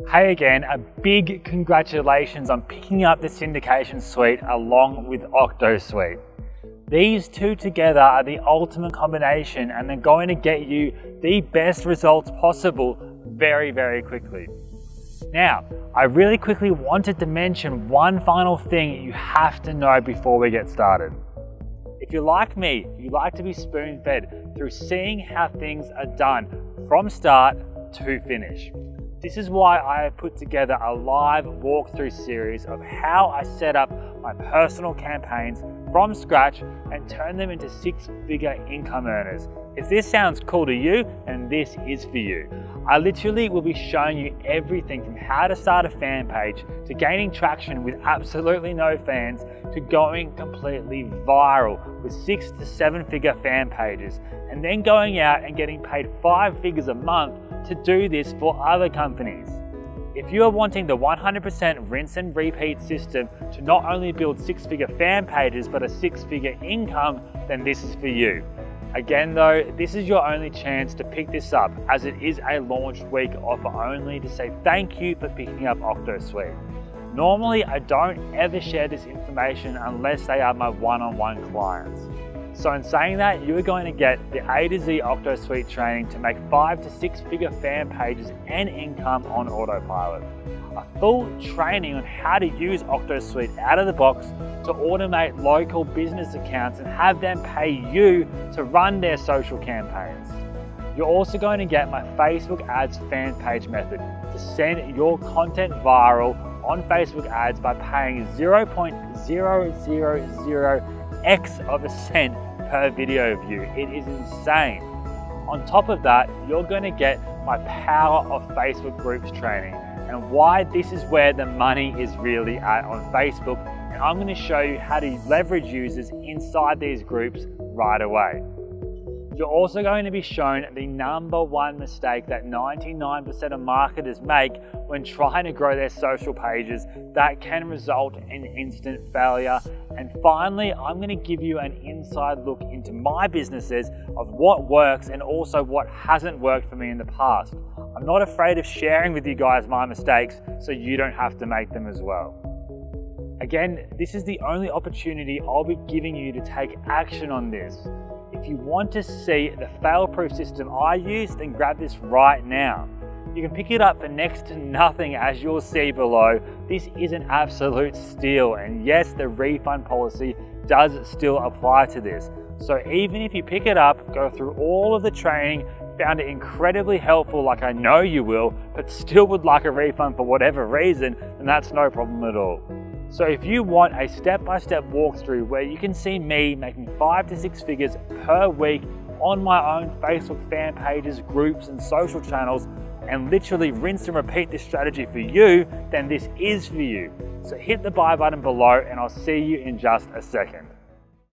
Hey again, a big congratulations on picking up the syndication suite along with Octosuite. These two together are the ultimate combination and they're going to get you the best results possible very, very quickly. Now, I really quickly wanted to mention one final thing you have to know before we get started. If you're like me, you like to be spoon-fed through seeing how things are done from start to finish. This is why I have put together a live walkthrough series of how I set up my personal campaigns from scratch and turn them into six-figure income earners. If this sounds cool to you, then this is for you. I literally will be showing you everything from how to start a fan page, to gaining traction with absolutely no fans, to going completely viral with 6 to 7 figure fan pages, and then going out and getting paid 5 figures a month to do this for other companies. If you are wanting the 100% rinse and repeat system to not only build 6-figure fan pages but a 6-figure income, then this is for you. Again though, this is your only chance to pick this up, as it is a launch week offer only to say thank you for picking up Octosuite. Normally I don't ever share this information unless they are my one-on-one clients. So in saying that, you are going to get the A to Z Octosuite training to make 5 to 6 figure fan pages and income on autopilot. A full training on how to use Octosuite out of the box to automate local business accounts and have them pay you to run their social campaigns. You're also going to get my Facebook ads fan page method to send your content viral on Facebook ads by paying 0.000x of a cent per video view. It is insane. On top of that, you're going to get my Power of Facebook Groups training and why this is where the money is really at on Facebook, and I'm going to show you how to leverage users inside these groups right away. You're also going to be shown the #1 mistake that 99% of marketers make when trying to grow their social pages that can result in instant failure. And finally, I'm going to give you an inside look into my businesses of what works and also what hasn't worked for me in the past. I'm not afraid of sharing with you guys my mistakes so you don't have to make them as well. Again, this is the only opportunity I'll be giving you to take action on this. If you want to see the fail-proof system I use, then grab this right now. You can pick it up for next to nothing, as you'll see below. This is an absolute steal, and yes, the refund policy does still apply to this. So even if you pick it up, go through all of the training, found it incredibly helpful like I know you will, but still would like a refund for whatever reason, then that's no problem at all. So if you want a step-by-step walkthrough where you can see me making 5 to 6 figures per week on my own Facebook fan pages, groups and social channels, and literally rinse and repeat this strategy for you, then this is for you. So hit the buy button below and I'll see you in just a second.